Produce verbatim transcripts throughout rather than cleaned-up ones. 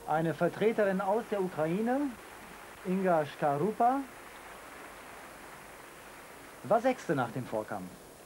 Eine Vertreterin aus der Ukraine, Inga Skarupa, war Sechste nach dem Vorkampf.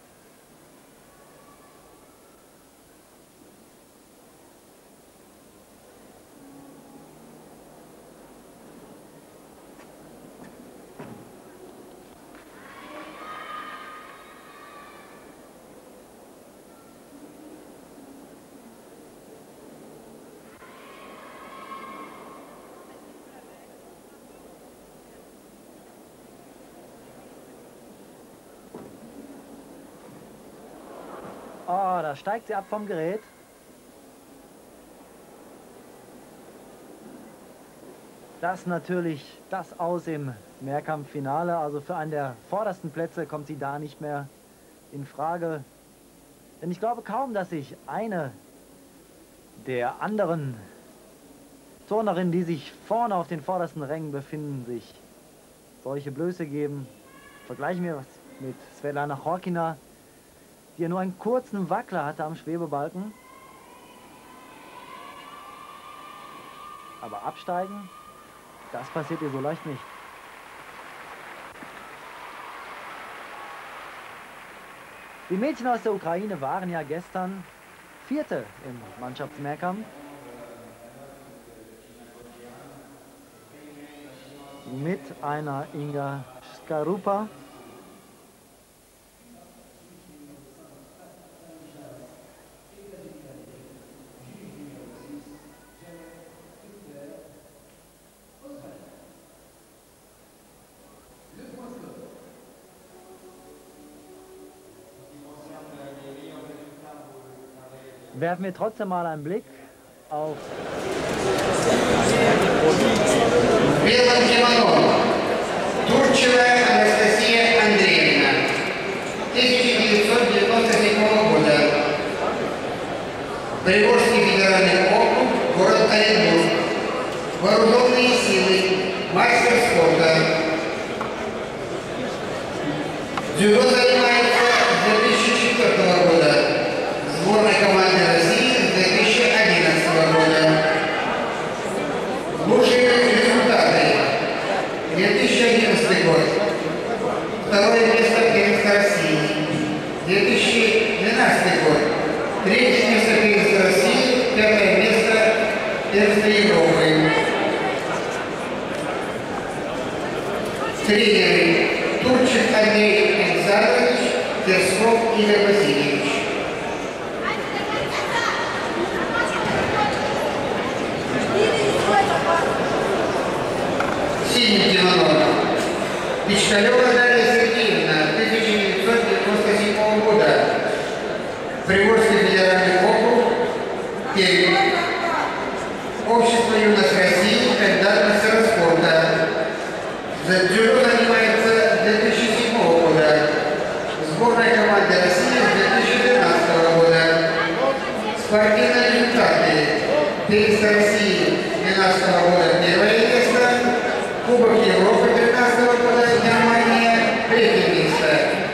Oh, da steigt sie ab vom Gerät. Das natürlich das Aus im Mehrkampffinale. Also für einen der vordersten Plätze kommt sie da nicht mehr in Frage. Denn ich glaube kaum, dass sich eine der anderen Turnerinnen, die sich vorne auf den vordersten Rängen befinden, sich solche Blöße geben. Vergleichen wir was mit Svetlana Khorkina, die ja nur einen kurzen Wackler hatte am Schwebebalken. Aber absteigen, das passiert ihr so leicht nicht. Die Mädchen aus der Ukraine waren ja gestern Vierte im Mannschaftsmehrkampf. Mit einer Inga Skarupa. Werfen wir trotzdem mal einen Blick auf Белым кимоно. Турчева Анастасия Андреевна. тысяча девятьсот девяносто седьмого года. Приволжский федеральный округ, город Оренбург. Вооруженные силы. Мастер спорта. Дзюдо занимается с две тысячи четвёртого года. Сборной команды России с две тысячи одиннадцатого года. Лучшие результаты. две тысячи одиннадцатый год. Второе место первенства России. две тысячи двенадцатый год. Третье место первенства России. Пятое место первенства Европы. Тренеры. Турчев Андрей Александрович, Терсков Игорь Васильевич. Синий кимоно. Пичкалева Дарья Сергеевна, тысяча девятьсот девяносто седьмого года. Приволжский федеральный округ, Пермь. Общество юность России, кандидат мастера спорта. За дзюдо занимается с две тысячи седьмого года. Сборная команды России с две тысячи двенадцатого года. Спортивные результаты. Первенство России две тысячи двенадцатого года первое место. Кубок Европы две тысячи тринадцатого года, Германия, третье место.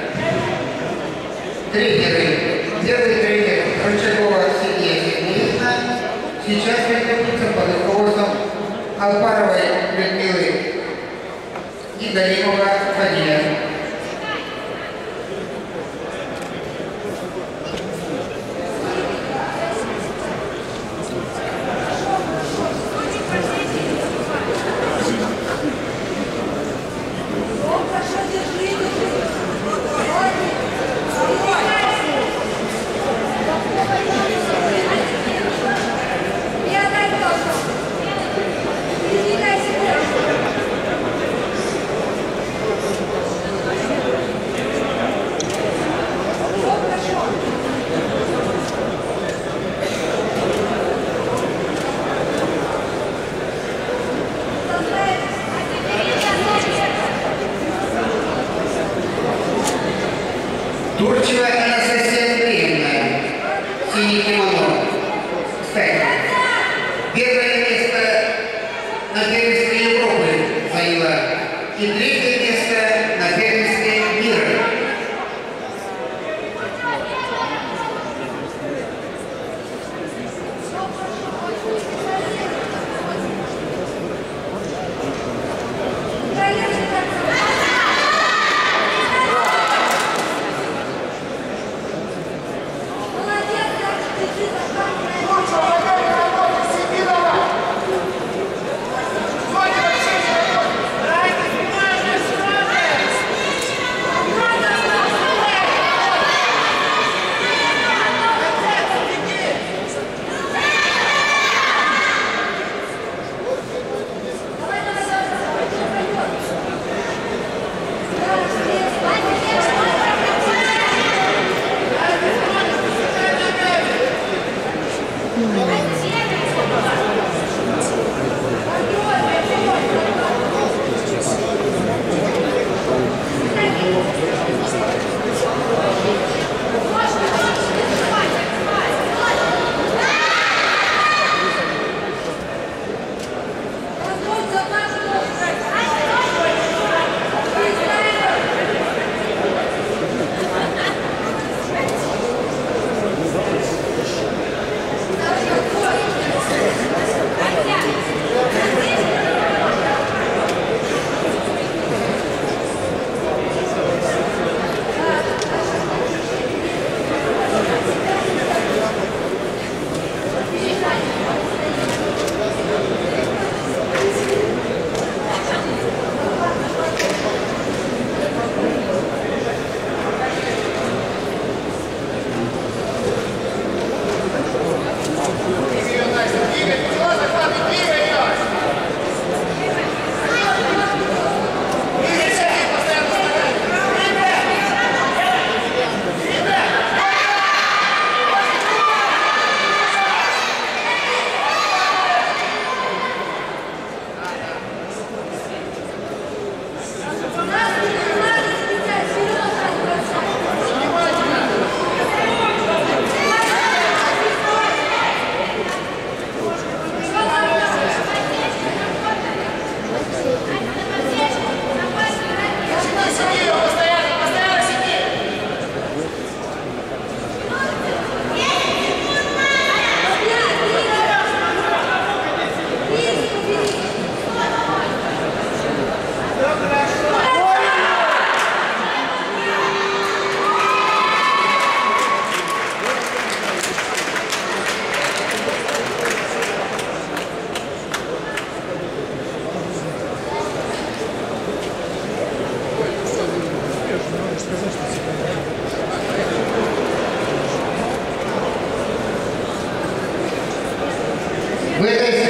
Тренеры. Первый тренер Рычагова Ксения Сергеевна, сейчас находится под руководством Алпаровой Людмилы и Галимова Владимира. В этой